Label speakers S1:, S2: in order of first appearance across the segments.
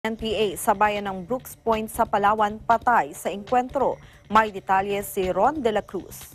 S1: NPA sa bayan ng Brooks Point sa Palawan patay sa engkwentro. May detalye si Ron de la Cruz.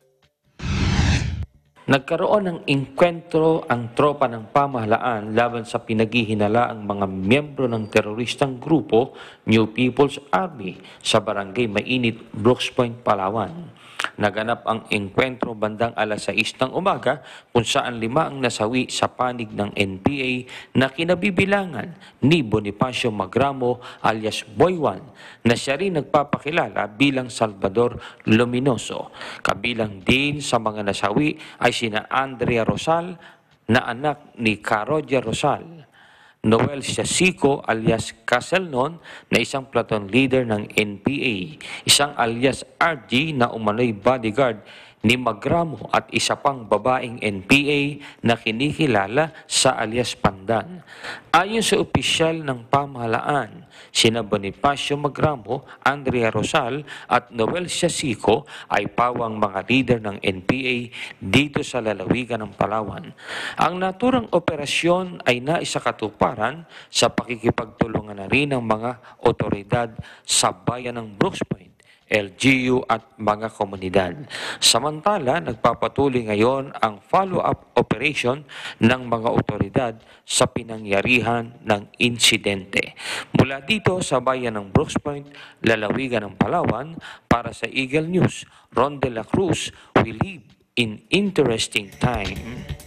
S2: Nagkaroon ng engkwentro ang tropa ng pamahalaan laban sa pinaghihinalaang mga miyembro ng teroristang grupo New People's Army sa barangay Mainit, Brooks Point, Palawan. Naganap ang engkwentro bandang alas 6 ng umaga kung saan 5 ang nasawi sa panig ng NPA na kinabibilangan ni Bonifacio Magramo alias Boywan na siya rin nagpapakilala bilang Salvador Luminoso. Kabilang din sa mga nasawi ay sina Andrea Rosal na anak ni Carodia Rosal, Noel Siasico alias Caselnon na isang platoon leader ng NPA, isang alias RG na umano'y bodyguard ni Magramo at isa pang babaeng NPA na kinikilala sa alias Pandan. Ayon sa opisyal ng pamahalaan, sina Bonifacio Magramo, Andrea Rosal at Noel Siasico ay pawang mga leader ng NPA dito sa lalawigan ng Palawan. Ang naturang operasyon ay naisakatuparan sa pakikipagtulungan na rin ng mga otoridad sa bayan ng Brooks Point, LGU at mga komunidad. Samantala, nagpapatuloy ngayon ang follow-up operation ng mga otoridad sa pinangyarihan ng insidente. Mula dito sa bayan ng Brooks Point, lalawigan ng Palawan, para sa Eagle News, Ron de la Cruz, we live in interesting time.